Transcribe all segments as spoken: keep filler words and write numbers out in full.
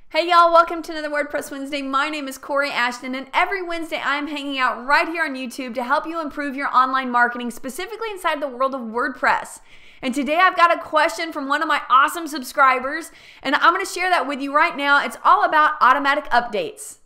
Hey y'all, welcome to another WordPress Wednesday. My name is Kori Ashton, and every Wednesday I'm hanging out right here on YouTube to help you improve your online marketing, specifically inside the world of WordPress. And today I've got a question from one of my awesome subscribers, and I'm going to share that with you right now. It's all about automatic updates.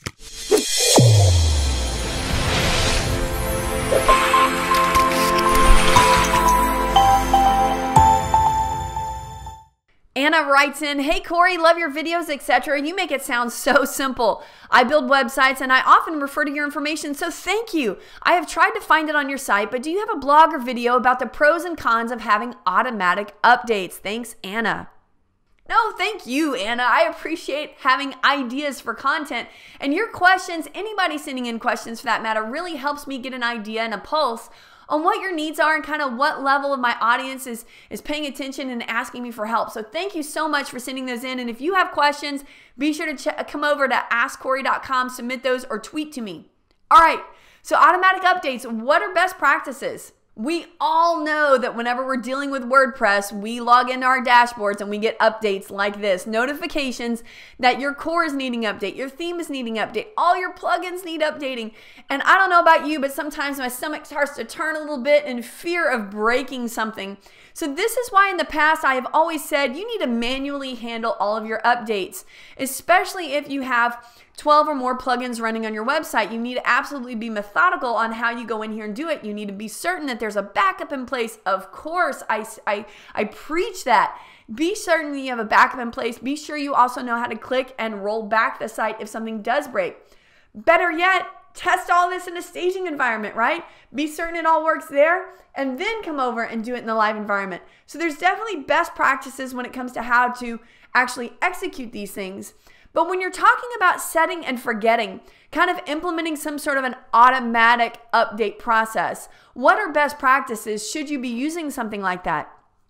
Anna writes in, "Hey Kori, love your videos, et cetera. You make it sound so simple. I build websites and I often refer to your information, so thank you. I have tried to find it on your site, but do you have a blog or video about the pros and cons of having automatic updates? Thanks, Anna." No, thank you, Anna. I appreciate having ideas for content, and your questions, anybody sending in questions for that matter, really helps me get an idea and a pulse on what your needs are and kind of what level of my audience is, is paying attention and asking me for help. So thank you so much for sending those in. And if you have questions, be sure to check, come over to ask kori dot com, submit those, or tweet to me. All right, so automatic updates. What are best practices? We all know that whenever we're dealing with WordPress, we log into our dashboards and we get updates like this. Notifications that your core is needing update, your theme is needing update, all your plugins need updating. And I don't know about you, but sometimes my stomach starts to turn a little bit in fear of breaking something. So this is why in the past I have always said you need to manually handle all of your updates, especially if you have twelve or more plugins running on your website. You need to absolutely be methodical on how you go in here and do it. You need to be certain that there's a backup in place. Of course, I, I, I preach that. Be certain that you have a backup in place. Be sure you also know how to click and roll back the site if something does break. Better yet, test all this in a staging environment, right? Be certain it all works there and then come over and do it in the live environment. So there's definitely best practices when it comes to how to actually execute these things. But when you're talking about setting and forgetting, kind of implementing some sort of an automatic update process, what are best practices? Should you be using something like that?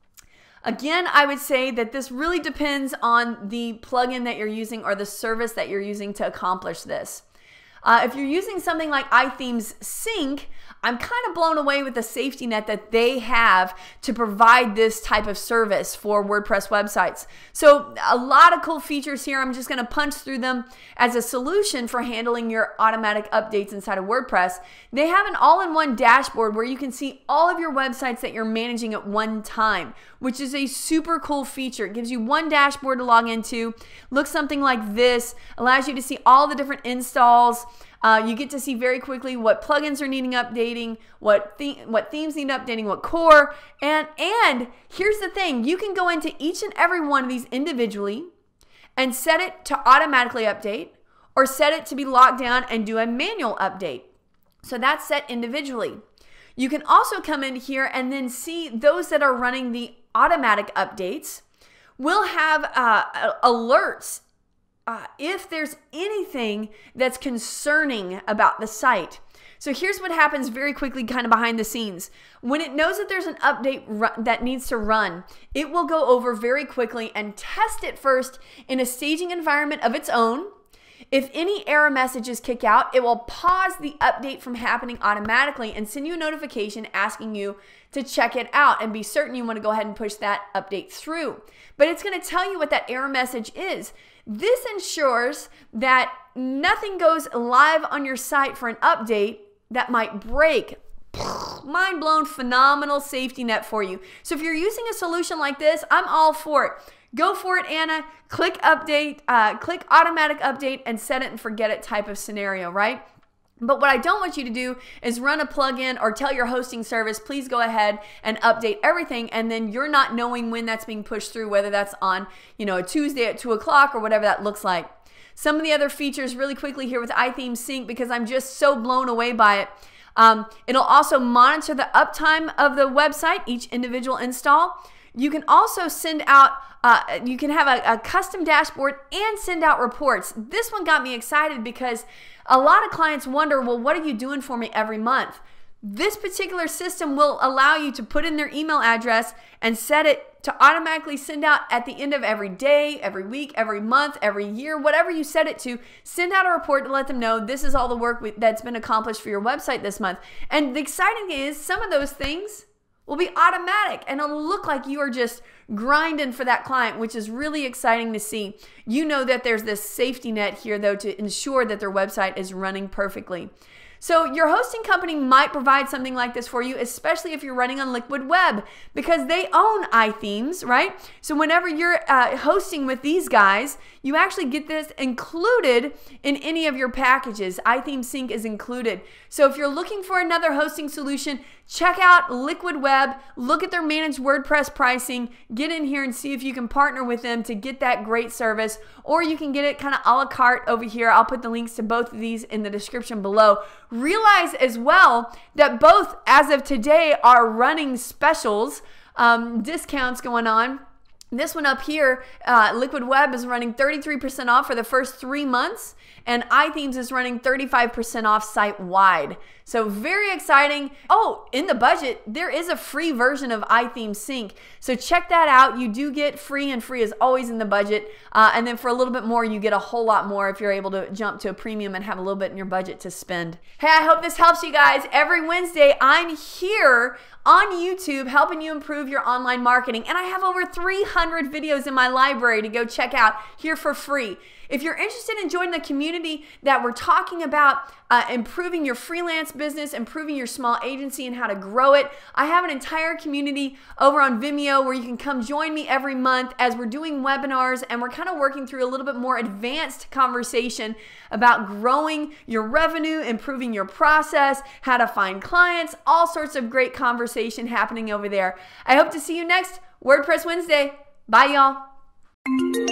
Again, I would say that this really depends on the plugin that you're using or the service that you're using to accomplish this. Uh, if you're using something like iThemes Sync, I'm kind of blown away with the safety net that they have to provide this type of service for WordPress websites. So a lot of cool features here. I'm just going to punch through them as a solution for handling your automatic updates inside of WordPress. They have an all-in-one dashboard where you can see all of your websites that you're managing at one time, which is a super cool feature. It gives you one dashboard to log into. Looks something like this. Allows you to see all the different installs. Uh, you get to see very quickly what plugins are needing updating, what the what themes need updating, what core, and and here's the thing: you can go into each and every one of these individually and set it to automatically update, or set it to be locked down and do a manual update. So that's set individually. You can also come in here and then see those that are running the automatic updates will have uh, alerts. Uh, if there's anything that's concerning about the site. So here's what happens very quickly kind of behind the scenes. When it knows that there's an update that needs to run, it will go over very quickly and test it first in a staging environment of its own. If any error messages kick out, it will pause the update from happening automatically and send you a notification asking you to check it out and be certain you want to go ahead and push that update through. But it's going to tell you what that error message is. This ensures that nothing goes live on your site for an update that might break. Mind blown, phenomenal safety net for you. So if you're using a solution like this, I'm all for it. Go for it, Anna. Click update, uh, click automatic update and set it and forget it type of scenario, right? But what I don't want you to do is run a plugin or tell your hosting service, please go ahead and update everything, and then you're not knowing when that's being pushed through, whether that's on, you know, a Tuesday at two o'clock or whatever that looks like. Some of the other features really quickly here with iThemes Sync, because I'm just so blown away by it. Um, it'll also monitor the uptime of the website, each individual install. You can also send out, uh, you can have a, a custom dashboard and send out reports. This one got me excited because a lot of clients wonder, well, what are you doing for me every month? This particular system will allow you to put in their email address and set it to automatically send out at the end of every day, every week, every month, every year, whatever you set it to, send out a report to let them know this is all the work that's been accomplished for your website this month. And the exciting thing is some of those things will be automatic, and it'll look like you are just grinding for that client, which is really exciting to see. You know that there's this safety net here, though, to ensure that their website is running perfectly. So your hosting company might provide something like this for you, especially if you're running on Liquid Web, because they own iThemes, right? So whenever you're uh, hosting with these guys, you actually get this included in any of your packages. iTheme Sync is included. So if you're looking for another hosting solution, check out Liquid Web, look at their managed WordPress pricing, get in here and see if you can partner with them to get that great service, or you can get it kind of a la carte over here. I'll put the links to both of these in the description below. Realize as well that both, as of today, are running specials, um, discounts going on. This one up here, uh, Liquid Web is running thirty-three percent off for the first three months, and iThemes is running thirty-five percent off site-wide. So very exciting. Oh, in the budget, there is a free version of iTheme Sync. So check that out. You do get free, and free is always in the budget. Uh, and then for a little bit more, you get a whole lot more if you're able to jump to a premium and have a little bit in your budget to spend. Hey, I hope this helps you guys. Every Wednesday, I'm here on YouTube helping you improve your online marketing. And I have over three hundred videos in my library to go check out here for free. If you're interested in joining the community that we're talking about uh, improving your freelance business, improving your small agency, and how to grow it, I have an entire community over on Vimeo where you can come join me every month as we're doing webinars, and we're kind of working through a little bit more advanced conversation about growing your revenue, improving your process, how to find clients, all sorts of great conversation happening over there. I hope to see you next WordPress Wednesday. Bye, y'all.